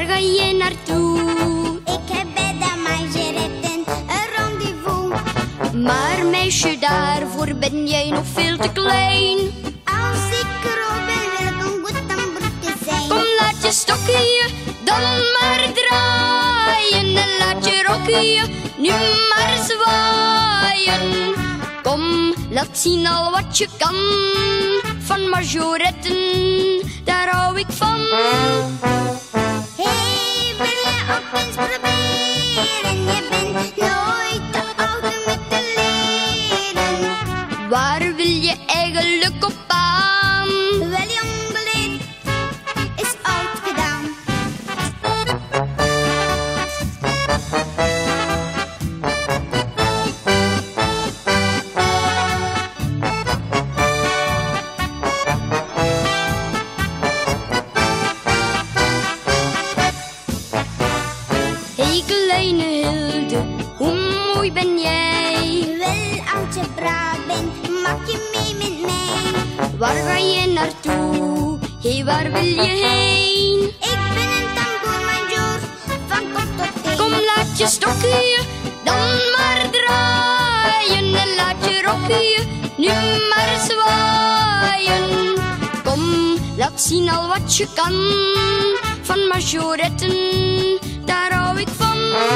ga je naartoe? Ik heb bij de majoretten een rendezvous. Maar meisje, daarvoor ben jij nog veel te klein. Als ik groot ben, wil ik een goed broekje zijn. Kom, laat je stokje dan maar draaien. En laat je rokje nu maar zwaaien. Kom, laat zien al wat je kan. Van majoretten, daar hou ik van. Hey, wil je ook eens proberen? Je bent nooit te oud om het te leren. Waar wil je eigenlijk op aan? Wel jong geleerd, is oud gedaan. Hey kleine Hilde, hoe mooi ben jij? Wel als je braaf bent, mag je mee met mij. Waar ga je naartoe? Hey, waar wil je heen? Ik ben een tamboermajor, van kop tot teen. Kom, laat je stokje dan maar draaien. En laat je rokje nu maar zwaaien. Kom, laat zien al wat je kan. Van majoretten, daar hou ik van.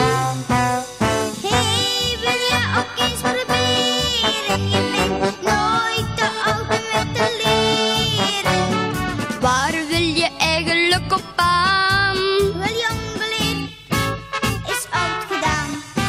Hey, wil je ook eens proberen? Je bent nooit te oud om het te leren. Waar wil je eigenlijk op aan? Wel jong geleerd, is oud gedaan.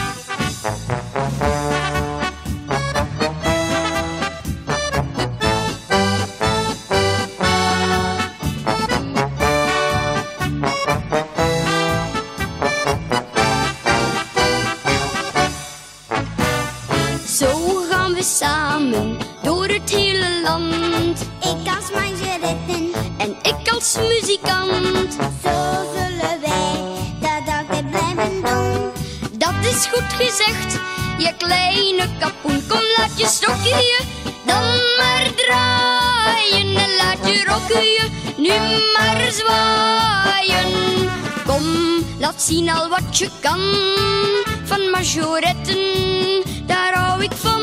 Zo gaan we samen door het hele land. Ik als majoretten, En ik als muzikant. zo zullen wij dat altijd blijven doen. Dat is goed gezegd, je kleine kapoen. Kom, laat je stokje dan maar draaien. En laat je rokje nu maar zwaaien. Kom, laat zien al wat je kan. Van majoretten, daar hou ik van.